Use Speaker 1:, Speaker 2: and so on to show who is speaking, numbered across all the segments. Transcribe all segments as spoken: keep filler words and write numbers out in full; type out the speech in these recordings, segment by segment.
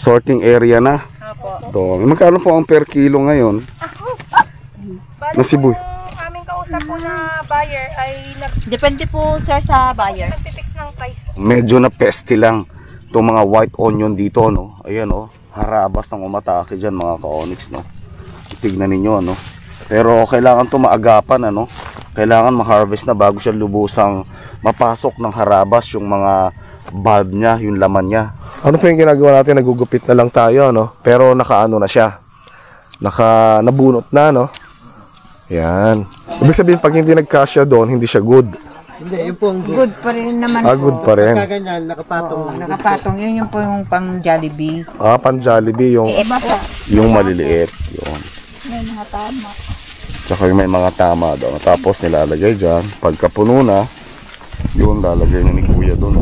Speaker 1: sorting area na.
Speaker 2: Opo.
Speaker 1: So, magkano po ang per kilo ngayon?
Speaker 2: Bali
Speaker 1: Na Cebu.
Speaker 2: po, aming kausap po na buyer ay nag
Speaker 3: Depende po sir sa buyer.
Speaker 2: nagtitix ng price po.
Speaker 1: Medyo na peste lang itong mga white onion dito, no? Ayan, oh, harabas ng umatake dyan mga ka-onyx, no? Tignan ninyo, no? Pero kailangan ito maagapan, ano? Kailangan ma-harvest na bago siya lubusang mapasok ng harabas yung mga bulb niya, yung laman niya. Ano po yung ginagawa natin? Nagugupit na lang tayo, no? Pero nakaano na siya. Naka nabunot na, no? Yan. Ibig sabihin pag hindi nagkasya doon, hindi siya good.
Speaker 4: Hindi, yun po ang good.
Speaker 3: Good pa rin naman
Speaker 1: Ah,
Speaker 3: po.
Speaker 1: good pa rin.
Speaker 4: Kaganyan, nakapatong.
Speaker 3: Oo, nakapatong. Yun yung po yung pang Jollibee.
Speaker 1: Ah, pan Jollibee, yung,
Speaker 3: Eh, iba po.
Speaker 1: yung maliliit. Yun.
Speaker 3: May mga tama.
Speaker 1: Tsaka yung may mga tama daw. Tapos nilalagay dyan. Pagkapuno na, yun lalagay niya ni Kuya doon.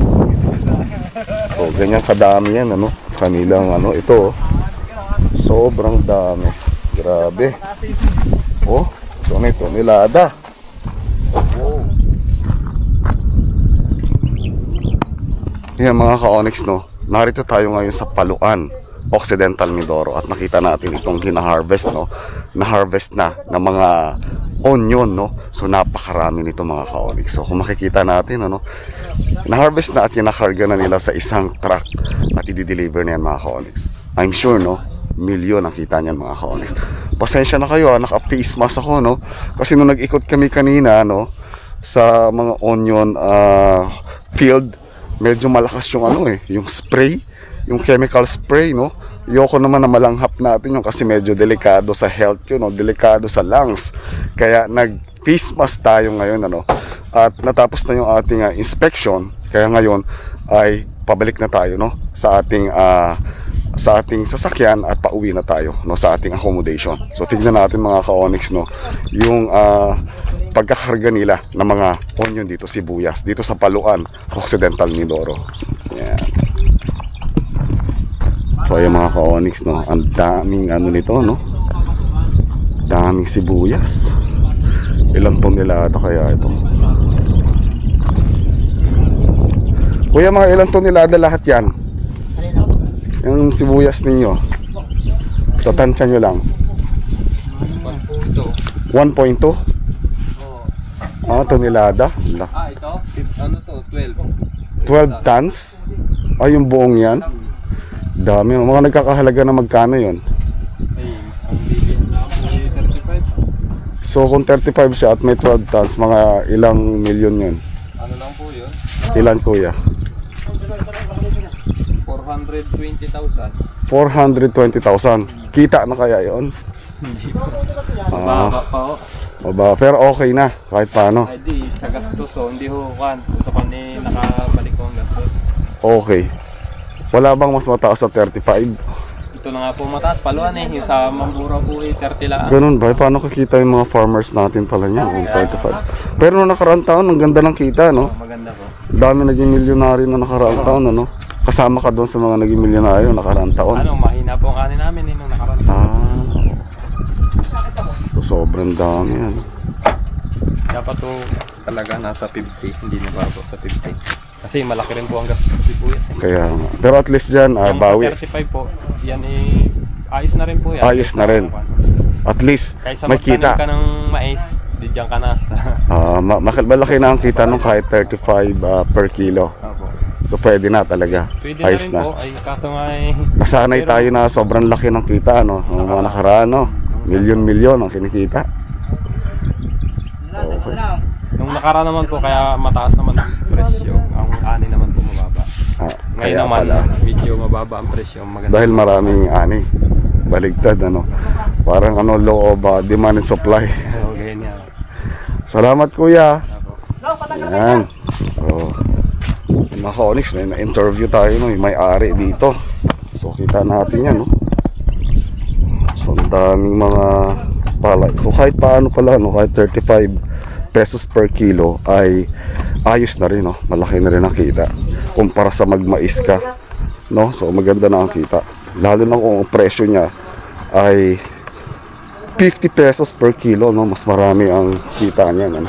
Speaker 1: So, ganyan kadami yan, ano? Kanilang, ano, ito. Sobrang dami. Grabe. Oh, ito na ito. Nilada. Oh. Yan mga ka-onyx, no? Narito tayo ngayon sa Paluan, Occidental Mindoro. At nakita natin itong hina-harvest, no? Na-harvest na ng mga onion, no? So napakarami nito mga ka-onyx. So kung makikita natin, ano, na-harvest na at kinakarga na nila sa isang truck at i-deliver na yan mga ka-onyx. I'm sure, no, milyon ang kita niyan mga ka-onyx. Pasensya na kayo, naka-face mask ako, no? Kasi nung nag-ikot kami kanina, no, sa mga onion uh, field, medyo malakas yung ano eh, yung spray, yung chemical spray, no? Yoko naman na malanghap natin yung kasi medyo delikado sa health yun, no? Delikado sa lungs. Kaya nag face mask tayo ngayon, ano? At natapos na yung ating uh, inspection. Kaya ngayon ay pabalik na tayo, no? Sa ating uh, sa ating sasakyan at pauwi na tayo, no? Sa ating accommodation. So tignan natin mga ka-onyx, no? Yung uh, pagkakarga nila ng mga onion dito, sibuyas, dito sa Paluan, Occidental Mindoro. Yan. So ayan mga ka-onyx, no? Ang daming ano nito, no? Daming sibuyas. Ilang tonelada kaya ito? Kuya, mga ilang tonelada lahat yan? Yung sibuyas ninyo? So tansya nyo lang. one point two? Ah, tonelada.
Speaker 5: Ah, ito? Ano to? twelve.
Speaker 1: twelve tons? Ah, yung buong yan? Dami. Mga nagkakahalaga na magkano yun?
Speaker 5: Ay, ang bigyan na ako ay thirty-five.
Speaker 1: So kung thirty-five siya at may twelve tons, mga ilang milyon yun?
Speaker 5: Ano lang po yun?
Speaker 1: Ilan kuya?
Speaker 5: four hundred twenty thousand.
Speaker 1: four hundred twenty thousand. Kita na kaya yun?
Speaker 5: Mababa pa ho.
Speaker 1: Mababa. Pero okay na kahit paano.
Speaker 5: Ay di, sa gastos ho. Hindi ho kan. Ito pa ni nakabalik ko ang gastos.
Speaker 1: Okay. Wala bang mas mataas sa thirty-five?
Speaker 5: Ito na nga po mataas. Paluan eh. Yung sa Mambura po eh, thirty lang.
Speaker 1: Ganun ba? Paano kakita yung mga farmers natin pala niya? Yung thirty-five. Pero nung nakaraang taon, ang ganda ng kita, no?
Speaker 5: Oh, maganda po.
Speaker 1: Dami naging milyonaryo na nakaraang taon, ano? Kasama ka doon sa mga naging milyonaryo nakaraang taon.
Speaker 5: Ano, mahina po ang kanin namin eh, nung nakaraan.
Speaker 1: Ah. So, sobrang dami yan.
Speaker 5: Dapat to talaga nasa fifty. Hindi na ba po sa fifty. Kasi malaki rin po ang gastos sa sibuyas eh.
Speaker 1: Kaya, pero at least dyan, ah,
Speaker 5: Yung
Speaker 1: bawi.
Speaker 5: thirty-five po, yan eh, ayos na rin po yan.
Speaker 1: Ayos na rin. At least,
Speaker 5: Kaysa
Speaker 1: may
Speaker 5: magtanim
Speaker 1: kita.
Speaker 5: ka ng mais, di dyan ka na.
Speaker 1: Ah, ma malaki na ang kita nung kahit thirty-five uh, per kilo.
Speaker 5: Opo.
Speaker 1: So pwede na talaga.
Speaker 5: Pwede na
Speaker 1: Ayos
Speaker 5: rin
Speaker 1: na.
Speaker 5: po, ay kaso nga eh.
Speaker 1: Nasanay
Speaker 5: pero-
Speaker 1: tayo na sobrang laki ng kita, no? Ang mga nakaraan, no? Milyon-milyon ang kinikita. Okay.
Speaker 5: Nung nakaraan naman po, kaya mataas naman ang presyo. Ang ani naman po mababa.
Speaker 1: Ah,
Speaker 5: Ngayon
Speaker 1: kaya
Speaker 5: naman,
Speaker 1: pala.
Speaker 5: medyo mababa ang presyo. Maganda.
Speaker 1: Dahil maraming ani. Baligtad, ano? Parang ano, law of uh, demand and supply.
Speaker 5: Oo, ganyan.
Speaker 1: Salamat, kuya.
Speaker 5: Opo.
Speaker 1: Yan. So, mga ka-onyx, may na-interview tayo, no? May may-ari dito. So, kita natin yan, no? So, ang daming mga palay. So, kahit paano pala, no? Kahit thirty-five pesos per kilo ay ayos na rin, no? Malaki na rin ang kita. Kumpara sa magmais ka, no? So, maganda na ang kita. Lalo na kung ang presyo niya ay fifty pesos per kilo, no? Mas marami ang kita niya, no?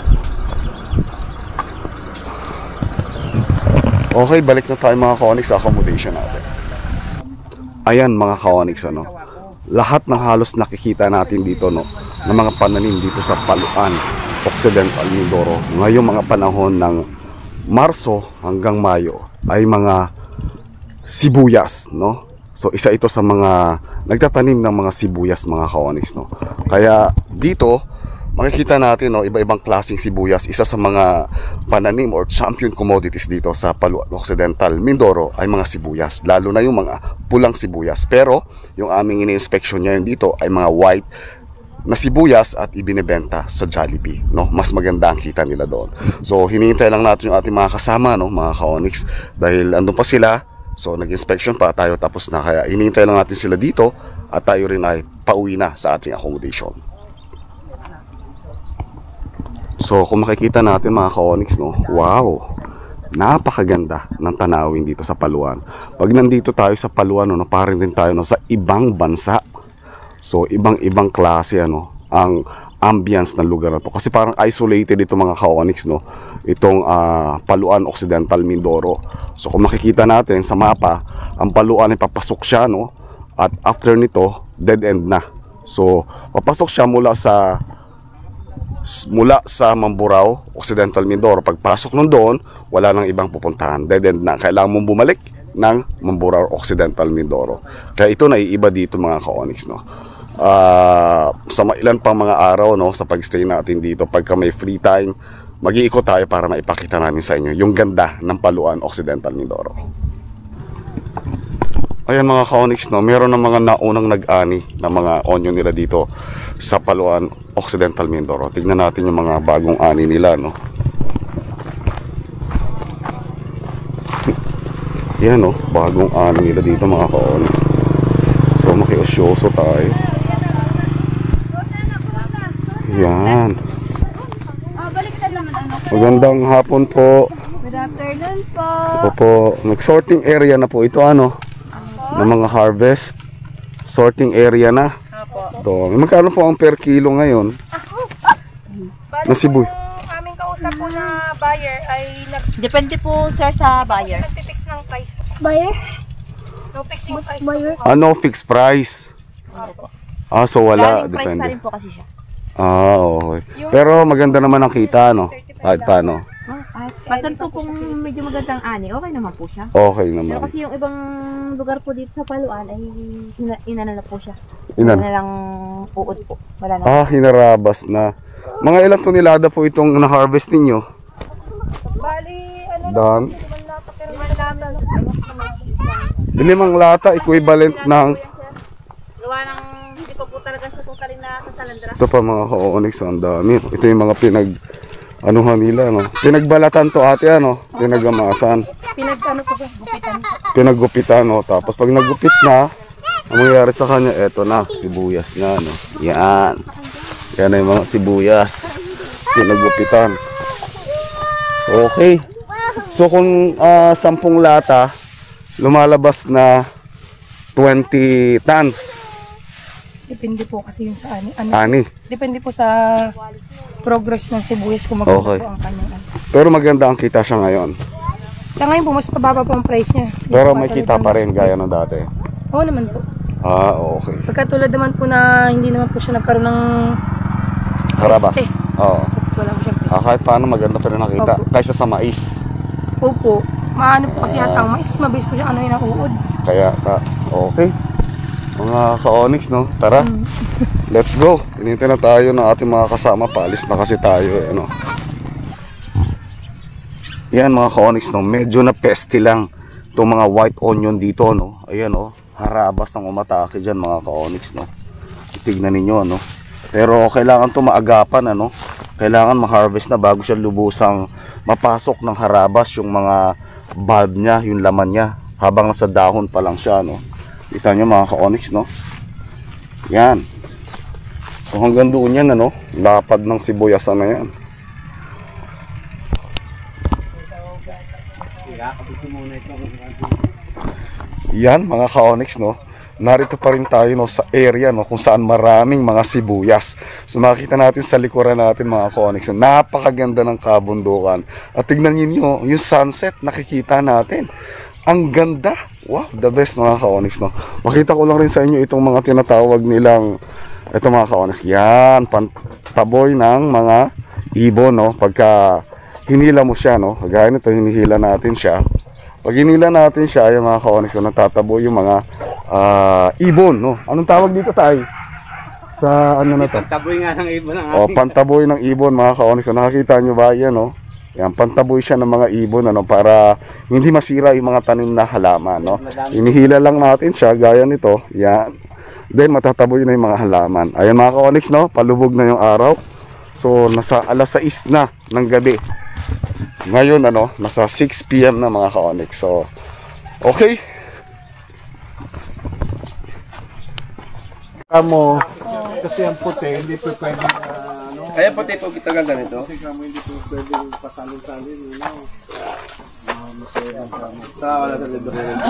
Speaker 1: Okay, balik na tayo mga ka-onyx sa accommodation natin. Ayan mga ka-Onyx, ano, lahat ng halos nakikita natin dito, no, ng mga pananim dito sa Paluan, Occidental Mindoro, ngayong mga panahon ng Marso hanggang Mayo ay mga sibuyas, no. So isa ito sa mga nagtatanim ng mga sibuyas mga ka-Onyx, no. Kaya dito makikita natin, no, iba-ibang klaseng sibuyas. Isa sa mga pananim or champion commodities dito sa Paluan Occidental Mindoro ay mga sibuyas, lalo na yung mga pulang sibuyas. Pero yung aming ini-inspection ngayon dito ay mga white na sibuyas at ibinebenta sa Jollibee, no. Mas maganda ang kita nila doon. So hinihintay lang natin yung ating mga kasama, no, mga ka-Onyx, dahil andun pa sila. So nag-inspection pa tayo, tapos na, kaya hinihintay lang natin sila dito at tayo rin ay pauwi na sa ating accommodation. So kung makikita natin mga ka-Onyx, no, wow, napakaganda ng tanawin dito sa Paluan. Pag nandito tayo sa Paluan, no, parang din tayo, no, sa ibang bansa. So ibang-ibang klase, ano, ang ambience ng lugar na to. Kasi parang isolated ito mga ka-Onyx, no, itong uh, Paluan Occidental Mindoro. So kung makikita natin sa mapa, ang Paluan ay papasok siya, no, at after nito dead end na. So papasok siya mula sa mula sa Mamburao, Occidental Mindoro. Pagpasok nun doon, wala nang ibang pupuntahan, dead end na. Kailangan mong bumalik ng Mamburao, Occidental Mindoro. Kaya ito naiiba dito mga ka-Onyx, no. Uh, sa ilan pang mga araw, no, sa pagstay natin dito, pagka may free time, mag-iikot tayo para maipakita namin sa inyo yung ganda ng Paluan Occidental Mindoro. Ayan mga ka-Onyx, no, meron ng mga naunang nag-ani na mga onion nila dito sa Paluan Occidental Mindoro. Tignan natin yung mga bagong ani nila, no. Yan, no, bagong ani nila dito mga ka-Onyx. So makiusyoso tayo. Yan. Magandang hapon po.
Speaker 3: Good afternoon po.
Speaker 1: Opo, nag-sorting area na po ito, ano, ng mga harvest. Sorting area na.
Speaker 2: Apo.
Speaker 1: Ito. Magkano po ang per kilo ngayon?
Speaker 2: Bali
Speaker 1: Na sibuy.
Speaker 2: yung aming kausap po na buyer ay nag
Speaker 3: Depende po sir sa buyer.
Speaker 2: nagpipix ng price.
Speaker 3: Buyer?
Speaker 2: No fixing price. Buyer?
Speaker 1: Ano, fixed price?
Speaker 2: Apo.
Speaker 1: Ah, so wala,
Speaker 3: Galing price pa rin
Speaker 1: depende.
Speaker 3: po kasi siya.
Speaker 1: Ah, okay. Pero maganda naman ang kita, no? Kahit paano.
Speaker 3: Pag ganito pong medyo magandang ani, okay naman po siya.
Speaker 1: Okay
Speaker 3: Pero
Speaker 1: naman.
Speaker 3: kasi yung ibang lugar po dito sa Paluan ay ina inana na po siya.
Speaker 1: Inan?
Speaker 3: Wala na lang uod po. Wala na.
Speaker 1: Ah, hinarabas na. Mga ilang tonelada po itong na-harvest ninyo?
Speaker 2: Bali, ano
Speaker 1: Dan.
Speaker 2: naman lata pero malata.
Speaker 1: Limang lata, equivalent ng...
Speaker 3: Gawa ng hindi pa po talaga sa totalin na sa salandra.
Speaker 1: Ito pa mga ka-Onyx, ang dami. Ito yung mga pinag... Anuhan nila, no? Pinagbalatan to ate, ano? Pinagamasan.
Speaker 2: Pinag ano po ba? Gupitan.
Speaker 1: Pinaggupitan, no? Tapos pag naggupit na, ang mangyayari sa kanya, eto na, sibuyas na, no? Yan. Yan na yung mga sibuyas. Pinaggupitan. Okay. So kung uh, sampung lata, lumalabas na twenty tons.
Speaker 2: Depende po kasi yun sa ani. Ano,
Speaker 1: Ani.
Speaker 2: depende po sa progress ng sibuyas kung maganda
Speaker 1: Okay.
Speaker 2: po ang kanyang ano.
Speaker 1: Pero maganda ang kita siya ngayon.
Speaker 2: Sa ngayon po, mas pababa po ang price niya.
Speaker 1: Pero
Speaker 2: Hindi
Speaker 1: may
Speaker 2: po
Speaker 1: kita
Speaker 2: katulad
Speaker 1: pa
Speaker 2: ng
Speaker 1: rin
Speaker 2: last
Speaker 1: gaya
Speaker 2: year.
Speaker 1: ng dati.
Speaker 2: Oo naman po.
Speaker 1: Ah, okay.
Speaker 2: Pagkatulad naman po na hindi naman po siya nagkaroon ng
Speaker 1: Harabas.
Speaker 2: peste.
Speaker 1: Oo.
Speaker 2: Wala po siyang
Speaker 1: Ah,
Speaker 2: peste.
Speaker 1: kahit paano maganda pa rin nakita.
Speaker 2: Opo.
Speaker 1: Kaysa sa mais.
Speaker 2: Opo. Maano po kasi yata ang mais. Mabilis po siya ano yung nauud.
Speaker 1: Kaya, ah, okay. Mga ka-Onyx, no? Tara.
Speaker 2: Mm.
Speaker 1: Let's go. Hinintay na tayo ng ating mga kasama. Paalis na kasi tayo, eh, ano. Yan mga ka-Onyx, no? Medyo na peste lang itong mga white onion dito, no? Ayan, no? Harabas ng umatake dyan, mga ka-Onyx, no? Tignan ninyo, no? Pero kailangan ito maagapan, ano? Kailangan ma-harvest na bago siya lubusang mapasok ng harabas yung mga bulb niya, yung laman niya. Habang nasa dahon pa lang siya, no? Kita nyo mga ka-Onyx, no? Yan. So hanggang doon yan, ano? Lapad ng sibuyasan na yan. Yan mga ka-Onyx, no? Narito pa rin tayo, no, sa area, no, kung saan maraming mga sibuyas. So makikita natin sa likuran natin mga ka-Onyx, napakaganda ng kabundukan. At tignan niyo yung sunset, nakikita natin. Ang ganda. Wow, the best mga ka-onyx, no. Makita ko lang rin sa inyo itong mga tinatawag nilang, ito mga ka-onyx, yan, pantaboy ng mga ibon, no. Pagka hinila mo siya, no, kagaya nito, hinihila natin siya. Pag hinila natin siya, yung mga ka-onyx, no, natataboy yung mga uh, ibon, no. Anong tawag dito, tay? Sa ano na to?
Speaker 6: Pantaboy nga ng ibon ang
Speaker 1: O, pantaboy ng ibon, mga ka-onyx. So, nakakita nyo ba yan, no? Yan, pantaboy siya ng mga ibon, ano, para hindi masira yung mga tanim na halaman, no? Inihila lang natin siya, gaya nito, yan. Then, matataboy na yung mga halaman. Ayan mga ka-onyx, no? Palubog na yung araw. So, nasa alas sais na ng gabi. Ngayon, ano, nasa six p m na mga ka-onyx. So, okay.
Speaker 4: Kamo, kasi ang puti, hindi po pwede na ano.
Speaker 6: Kaya pati po kita ganito.
Speaker 4: Kasi kamo hindi po pwede pasalin-salin, you know. Uh, masaya ang kamo.
Speaker 6: Sa wala sa libro.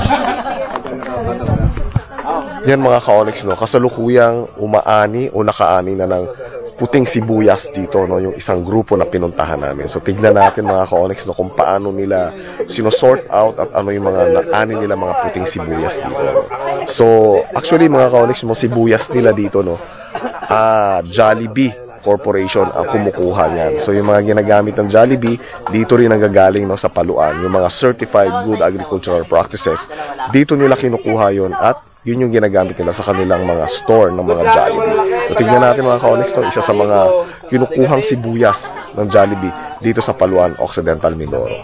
Speaker 1: Yan mga ka-onyx, no, kasalukuyang umaani o nakaani na ng puting sibuyas dito, no, yung isang grupo na pinuntahan namin. So tignan natin mga ka-onyx, no, kung paano nila sinosort out at ano yung mga naani nila mga puting sibuyas dito, no. So actually mga ka-onyx, yung sibuyas nila dito, no, ah, Jollibee Corporation ang kumukuha niyan. So yung mga ginagamit ng Jollibee, dito rin nanggagaling, no, sa Paluan. Yung mga certified good agricultural practices, dito nila kinukuha yon at yun yung ginagamit nila sa kanilang mga store ng mga Jollibee. So tignan natin mga ka-onyx, no, isa sa mga kinukuhang sibuyas ng Jollibee dito sa Paluan, Occidental Mindoro.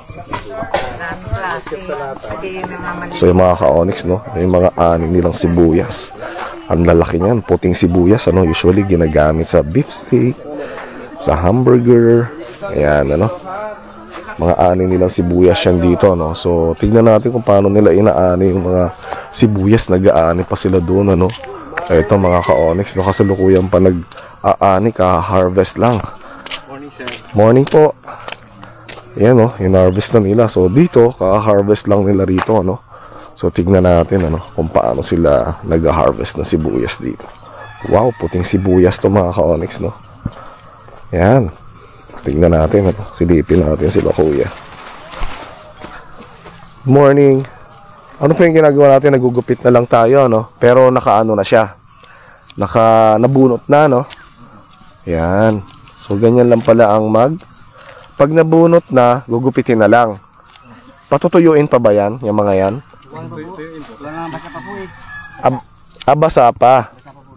Speaker 1: So yung mga ka-onyx, no, yung mga ani nilang sibuyas. Ang lalaki niyan, puting sibuyas, ano, usually ginagamit sa beef steak, sa hamburger, ayan, ano. Mga ani nilang sibuyas yan dito, no. So tignan natin kung paano nila inaani yung mga sibuyas, nag-aani pa sila doon, ano. Ito mga ka-onyx, no, kasalukuyan pa nag-aani, ka-harvest lang.
Speaker 6: Morning, sir.
Speaker 1: Morning po. Yan, no, in-harvest na nila. So dito, ka-harvest lang nila rito, no. So tignan natin, ano, kung paano sila nag-harvest ng sibuyas dito. Wow, puting sibuyas to mga ka-onyx, no. Yan. Tignan natin, ano, silipin natin sila kuya. Morning. Ano pa yung ginagawa natin? Nagugupit na lang tayo, no? Pero nakaano na siya. Naka, nabunot na, no? Yan. So, ganyan lang pala ang mag. Pag nabunot na, gugupitin na lang. Patutuyuin pa ba yan? Yung mga yan? Ab ah, basa pa.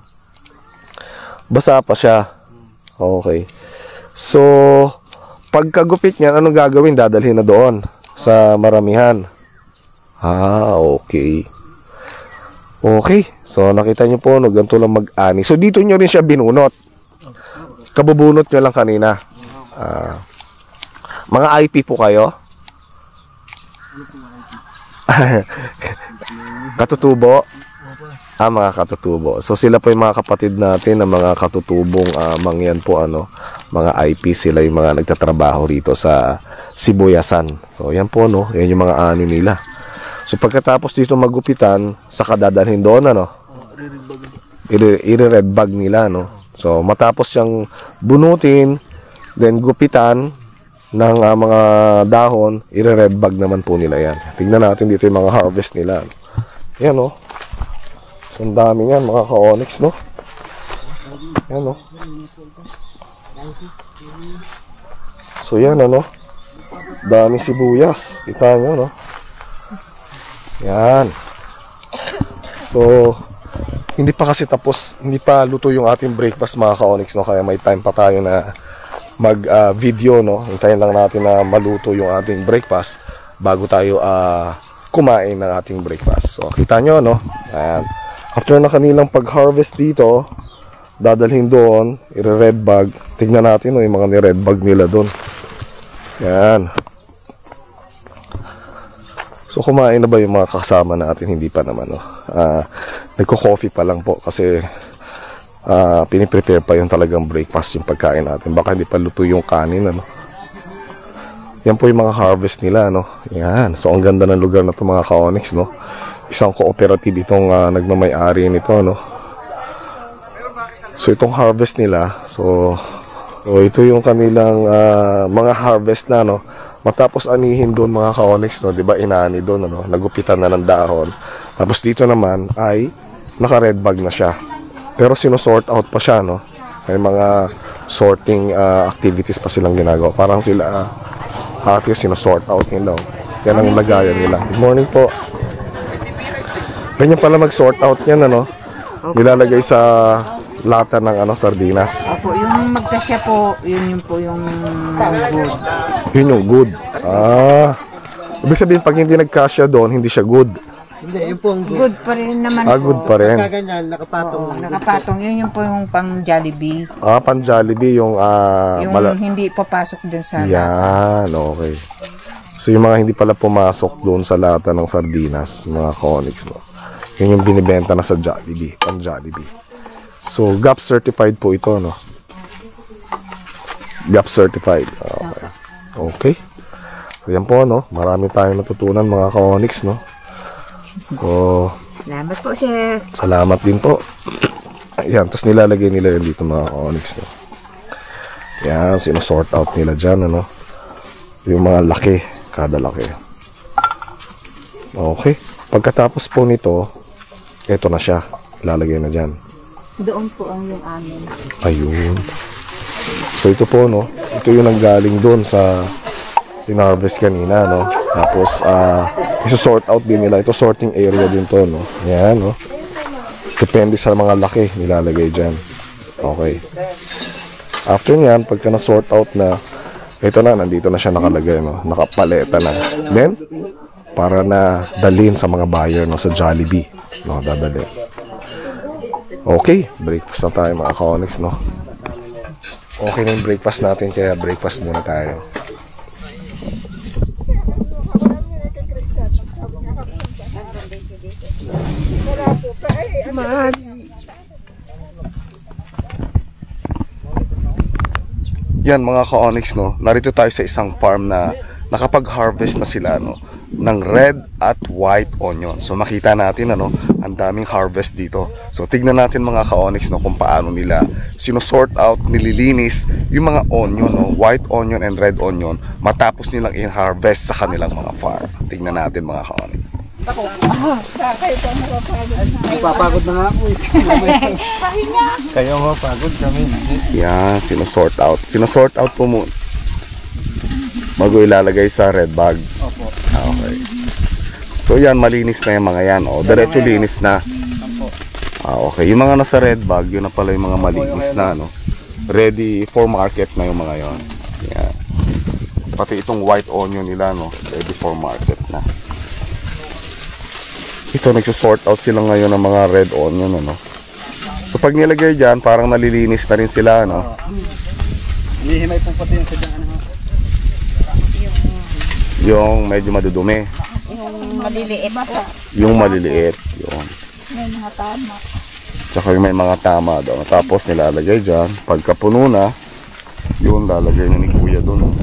Speaker 1: Basa pa siya. Okay. So, pagkagupit niyan, anong gagawin? Dadalhin na doon sa maramihan. Ah, okay. Okay. So, nakita niyo po, no, ganito lang mag-ani. So, dito niyo rin siya binunot. Kabubunot niyo lang kanina. Ah, mga I P po kayo? Katutubo? Ah, mga katutubo. So, sila po yung mga kapatid natin na mga katutubong uh, mangyan po, ano, mga I P. Sila yung mga nagtatrabaho rito sa Sibuyasan. So, yan po, no. Yan yung mga ani nila. So pagkatapos dito magupitan, saka dadalhin doon, ano, i-red bag nila, no. So matapos siyang bunutin, then gupitan ng uh, mga dahon, i-red bag naman po nila yan. Tingnan natin dito yung mga harvest nila. Yan, no. So ang dami yan mga ka-onyx, no. Yan, no. So yan, ano, dami sibuyas. Kita nyo, no. Yan. So, hindi pa kasi tapos, hindi pa luto yung ating breakfast mga ka-onyx, no? Kaya may time pa tayo na mag-video, uh, no? Hintayin lang natin na maluto yung ating breakfast bago tayo uh, kumain ng ating breakfast. So, kita nyo, no? Ayan. After na kanilang pag-harvest dito, dadalhin doon, i-red bag. Tignan natin, no, yung mga ni-red bag nila doon. Yan. So kumain na ba yung mga kasama natin? Hindi pa naman, no? Uh, Nagko-coffee pa lang po kasi uh, piniprepare pa yung talagang breakfast, yung pagkain natin. Baka hindi pa luto yung kanin, ano? Yan po yung mga harvest nila, no? Yan. So ang ganda ng lugar na ito mga ka-onyx, no? Isang cooperative itong uh, nagmamay-ari nito, no? So itong harvest nila, so, so ito yung kanilang uh, mga harvest na, no? Matapos anihin doon mga ka-onyx, no, 'di ba? Inaani doon, ano, nagupitan na ng dahon. Tapos dito naman ay naka-red bag na siya. Pero sino-sort out pa siya, no? May mga sorting uh, activities pa silang ginagawa. Parang sila uh, ate sino-sort out nila. Oh. Yan ang lagayan nila. Good morning po. Ganyan pala mag-sort out yan, ano? Nilalagay sa lata ng ano, sardinas.
Speaker 7: Opo, yung magkasya po, yun yung po yung good.
Speaker 1: Yun yung good. Ah. Ibig sabihin, pag hindi nagkasya doon, hindi siya good.
Speaker 4: Hindi, yun po ang good.
Speaker 7: Good pa rin naman
Speaker 1: Ah,
Speaker 7: po.
Speaker 1: good pa rin.
Speaker 4: Kaganyan, nakapatong
Speaker 7: Oo,
Speaker 4: lang.
Speaker 7: nakapatong. Yun yung po yung pang Jollibee.
Speaker 1: Ah, pan Jollibee, yung ah,
Speaker 7: Yung
Speaker 1: mala-
Speaker 7: hindi papasok dun sa...
Speaker 1: Yan, okay. So yung mga hindi pala pumasok doon sa lata ng sardinas, mga Conix, no? Yun yung binibenta na sa Jollibee, pan Jollibee. So, G A P certified po ito, no? G A P certified. Okay. Okay. So, yan po, no? Marami tayong natutunan, mga Conix, no? So,
Speaker 7: Salamat po, sir.
Speaker 1: salamat din po. Ayan, tapos nilalagay nila yun dito, mga Conix, no? Yan, sinusort out nila dyan, ano? Yung mga laki, kada laki. Okay. Pagkatapos po nito, ito na siya. Lalagay na dyan.
Speaker 3: Doon po ang yung amin.
Speaker 1: Ayun. So ito po, no, ito yung nanggaling doon sa in-harvest kanina, no. Tapos ah uh, iso-sort out din nila. Ito sorting area din to, no. Yan, no. Depende sa mga laki nilalagay diyan. Okay. After niyan, pagka na-sort out na, ito na, nandito na siya nakalagay, no. Nakapaleta na. Then para na dalhin sa mga buyer, no, sa Jollibee, no, dadalhin. Okay, breakfast na tayo, mga Conix, no? Okay na yung breakfast natin, kaya breakfast muna tayo. Yan, mga ka-Onyx, no? Narito tayo sa isang farm na nakapag-harvest na sila, no, ng red at white onion. So makita natin, ano, ang daming harvest dito. So tignan natin, mga ka-Onyx, no, kung paano nila sinusort out, nililinis yung mga onion, no, white onion and red onion, matapos nilang i-harvest sa kanilang mga farm. Tignan natin, mga ka-Onyx.
Speaker 4: Papagod na nga ako eh.
Speaker 5: Kayo nga pagod kami.
Speaker 1: Yan, sinusort out. Sinusort out po muna bago ilalagay sa red bag.
Speaker 4: Opo.
Speaker 1: Okay. So yan, malinis na yung mga yan. O, diretso linis na. Ah, okay. Yung mga nasa red bag, yun na pala yung mga malinis na, no? Ready for market na yung mga yon. Yan. Pati itong white onion nila, no? Ready for market na. Ito, nagsusort out sila ngayon ng mga red onion, ano? So pag nilagay dyan, parang nalilinis na rin sila, no?
Speaker 4: Hinihimay po pati yung sadyang ano.
Speaker 1: Yung medyo madudumi.
Speaker 7: Yung maliliit po.
Speaker 1: Yung maliliit. Yung.
Speaker 3: May mga tama.
Speaker 1: Tsaka yung may mga tama daw. Tapos nilalagay dyan. Pagka puno na, yun lalagay na ni Kuya doon.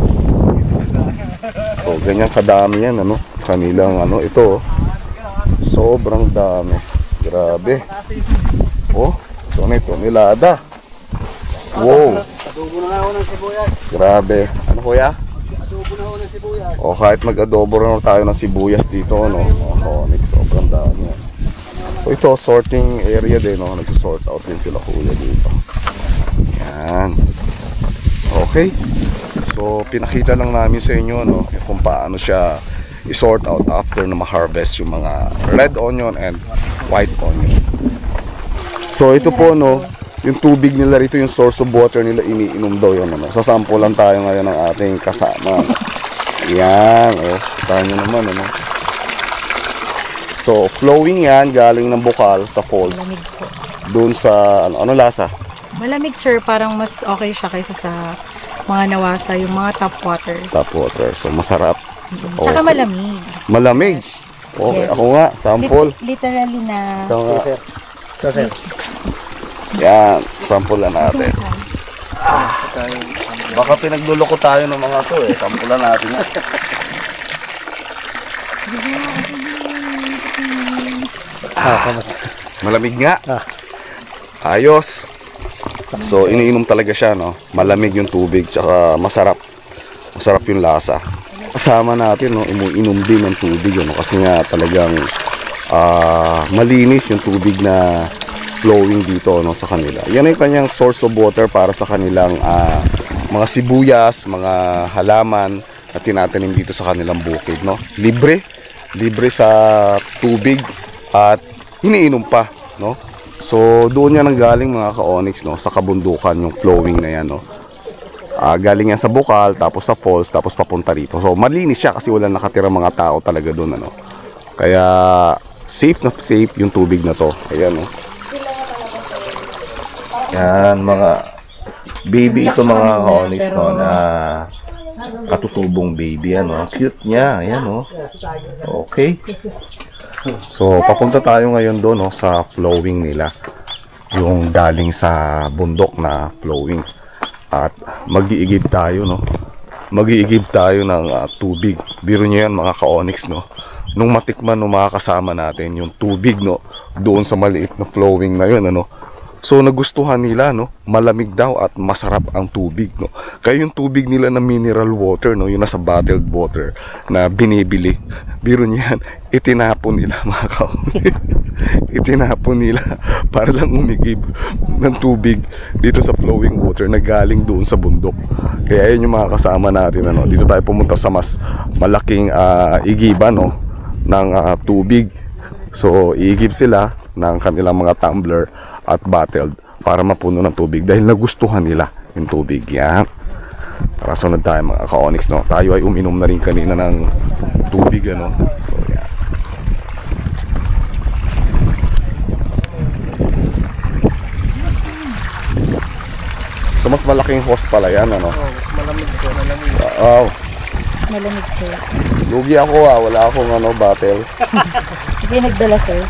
Speaker 1: So ganyan kadami yan, ano? Kanilang ano, ito. Sobrang dami. Grabe. Oh, so nito nilada. Wow.
Speaker 4: Adobo na ako ng sibuyas.
Speaker 1: Grabe. Ano, Kuya?
Speaker 4: Adobo na ako ng sibuyas.
Speaker 1: O kahit mag-adobo na tayo ng sibuyas dito, no? O, next, sobrang dami. So ito, sorting area din, no? Nag-sort out din sila, Kuya, dito. Yan. Okay. So pinakita lang namin sa inyo, no, kung paano siya i-sort out after na ma-harvest yung mga red onion and white onion. So ito po, no, yung tubig nila rito, yung source of water nila, iniinom daw yun, ano. So sample lang tayo ngayon ng ating kasama. Yan, oh, tayo nyo naman, ano. So flowing yan, galing ng bukal sa falls.
Speaker 2: Malamig po.
Speaker 1: Doon sa, ano, ano lasa?
Speaker 2: Malamig, sir. Parang mas okay siya kaysa sa mga nawasa, yung mga tap water.
Speaker 1: Tap water. So masarap.
Speaker 2: Tsaka
Speaker 1: Okay.
Speaker 2: malamig.
Speaker 1: Malamig. Okay,
Speaker 2: Yes.
Speaker 1: ako nga, sample.
Speaker 2: Lit- literally na...
Speaker 1: Ito nga.
Speaker 4: So, sir.
Speaker 1: Yan, sample na natin. Ah, baka pinagluloko tayo ng mga to eh. Sample na natin yan. Malamig nga. Ayos. So, iniinom talaga siya, no? Malamig yung tubig, tsaka masarap. Masarap yung lasa. kasama natin, no, inom din ng tubig, ano, kasi nga talagang ah, malinis yung tubig na flowing dito, no, sa kanila. Yan ay kanyang source of water para sa kanilang ah, mga sibuyas, mga halaman na tinatanim dito sa kanilang bukid, no. Libre, libre sa tubig at iniinom pa, no. So doon yan ang galing, mga ka-Onyx, no, sa kabundukan yung flowing na yan, no. Uh, galing yan sa bukal, tapos sa falls, tapos papunta rito. So malinis siya kasi wala nakatira mga tao talaga doon, ano. Kaya safe na safe yung tubig na to. Ayan, no. Yan, mga baby ito, mga ka-Onyx, no, na katutubong baby, ano. Cute niya, ayan, no. Okay. So papunta tayo ngayon doon, no, sa flowing nila, yung galing sa bundok na flowing, at mag-iigib tayo, no, mag-iigib tayo ng uh, tubig. Biro niyo yan, mga ka-Onyx, no, nung matikman ng mga kasama natin yung tubig, no, doon sa maliit na flowing na yun, ano. So nagustuhan nila, no, malamig daw at masarap ang tubig, no. Kaya yung tubig nila na mineral water, no, yung nasa bottled water na binibili, biro niyan, itinapon nila, mga ka-Onyx. Itinapon nila para lang umigib ng tubig dito sa flowing water na galing doon sa bundok. Kaya yun yung mga kasama natin, ano. Dito tayo pumunta sa mas malaking uh, igiban, no, ng uh, tubig. So iigib sila ng kanilang mga tumbler at bottled para mapuno ng tubig dahil nagustuhan nila yung tubig. Yan. Tara, sunod tayo, mga ka-Onyx, no. Tayo ay uminom na rin kanina ng tubig, ano. So yan. So mas malaking hose pala yan, ano.
Speaker 6: Oh, malamig po, malamig.
Speaker 1: Oo.
Speaker 2: Malamig, sir.
Speaker 1: Lugi ako, ah. Wala akong ano, bottle.
Speaker 2: Hindi nagdala, sir.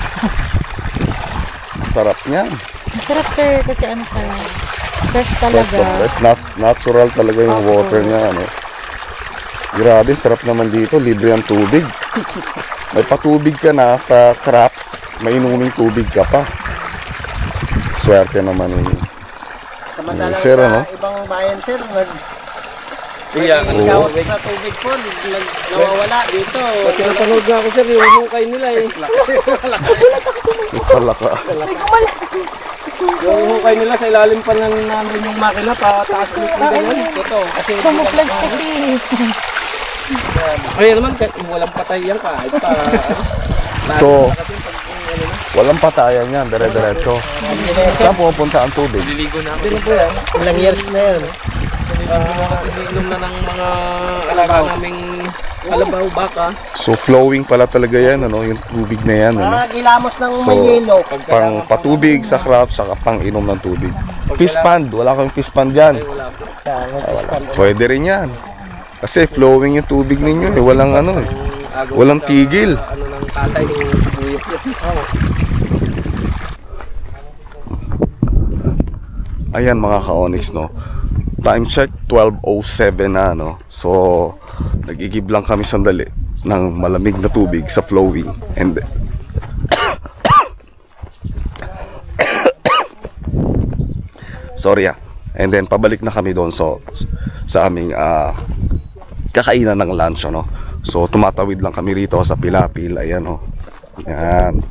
Speaker 1: Sarap niyan.
Speaker 2: Masarap, sir, kasi ano siya, fresh
Speaker 1: Fresh
Speaker 2: talaga.
Speaker 1: to fresh. Nat natural talaga yung
Speaker 2: Opo.
Speaker 1: water niya, ano. Grabe, sarap naman dito. Libre ang tubig. May patubig ka na sa craps, may inuming tubig ka pa. Swerte naman eh.
Speaker 6: Samantalang
Speaker 1: Sir,
Speaker 6: sa
Speaker 1: ano?
Speaker 6: ibang bayan, sir, nag
Speaker 5: Iya,
Speaker 1: Oo.
Speaker 6: ikaw sa tubig po, nag nawawala dito.
Speaker 4: Pag pinapanood nga ako, sir, yung hukay nila eh.
Speaker 1: Pala ka.
Speaker 4: Yung hukay nila sa ilalim pa ng namin yung makina, pataas ulit ng ganyan.
Speaker 6: Totoo.
Speaker 4: Kasi
Speaker 2: Camouflage kasi.
Speaker 4: kaya naman, kahit walang patay yan kahit pa.
Speaker 1: So, walang patayan yan, dire-diretso. Saan pupunta ang tubig?
Speaker 5: Liligo na ako.
Speaker 4: Hindi na po yan.
Speaker 6: Ilang years na yan.
Speaker 4: Isinom na ng mga alaga naming kalabaw, baka.
Speaker 1: So, flowing pala talaga yan, ano, yung tubig na yan, ano.
Speaker 6: Ah, gilamos ng
Speaker 1: So,
Speaker 6: may yelo.
Speaker 1: pang patubig sa craps, saka pang inom ng tubig. Fish pond, wala kang fish pond dyan. Ah, wala. Pwede rin yan. Kasi flowing yung tubig ninyo, eh. Walang ano eh. Walang tigil.
Speaker 4: Ano ng tatay ni Buyok yun.
Speaker 1: Ayan, mga ka-Onyx, no. Time check, twelve oh seven na, no. So, nag-igib lang kami sandali ng malamig na tubig sa flowing. And sorry ah. And then pabalik na kami doon, so sa aming uh, kakainan ng lunch, no. So tumatawid lang kami rito sa Pilapil. Ayan, oh. Ayan.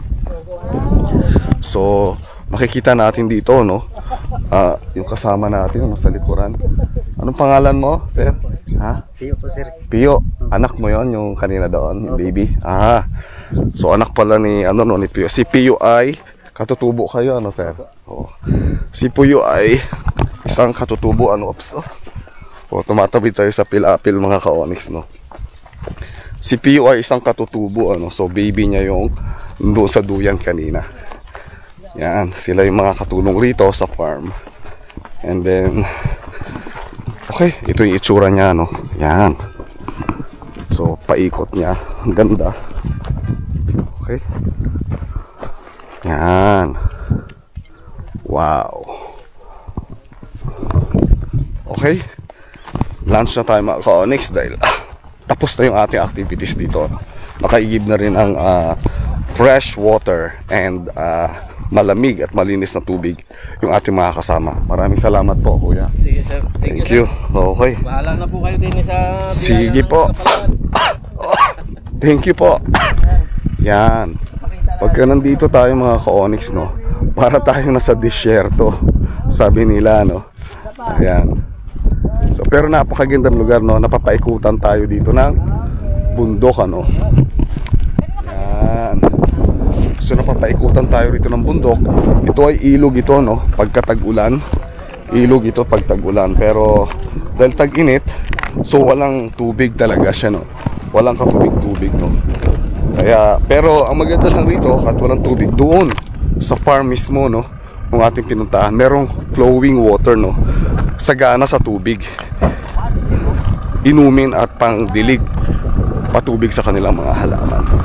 Speaker 1: So makikita natin dito, no, uh, yung kasama natin, no, sa likuran. Anong pangalan mo, sir? Ha?
Speaker 6: Pio po, sir.
Speaker 1: Pio. Anak mo yon, yung kanina doon, yung baby. Ah. So anak pala ni ano, no, ni Pio. Si Pio ay katutubo kayo, ano, sir? Oh. Si Pio ay isang katutubo, ano, ops, oh. O, tumatawid tayo sa Pilapil, mga ka-Onyx, no. Si Pio ay isang katutubo, ano. So baby niya yung doon sa duyan kanina. Yan, sila yung mga katulong rito sa farm. And then okay, ito yung itsura niya, no. Yan. So paikot niya, ang ganda. Okay. Yan. Wow. Okay. Lunch na tayo, mga ka-Onyx, dahil ah, tapos na yung ating activities dito. Makaigib na rin ang uh, fresh water and uh, malamig at malinis na tubig yung ating mga kasama. Maraming salamat po, kuya.
Speaker 4: Sige, sir.
Speaker 1: Thank you. Okay.
Speaker 4: Bahala na po kayo din sa
Speaker 1: Sige po. Thank you po. Yan. Pagka nandito tayo mga ka-Onyx, no, para tayong nasa disyerto, sabi nila, no. Ayan. So, pero napakagandang lugar, no. Napapaikutan tayo dito ng bundok, ano. Yan. So napapaikutan tayo rito ng bundok. Ito ay ilog ito, no, pagka tag-ulan. Ilog ito pag tag-ulan. Pero dahil tag-init, so walang tubig talaga siya, no. Walang katubig-tubig, no. Kaya, pero ang maganda lang rito, at walang tubig, doon sa farm mismo, no, ng ating pinuntahan, merong flowing water, no. Sagana sa tubig. Inumin at pangdilig patubig sa kanilang mga halaman.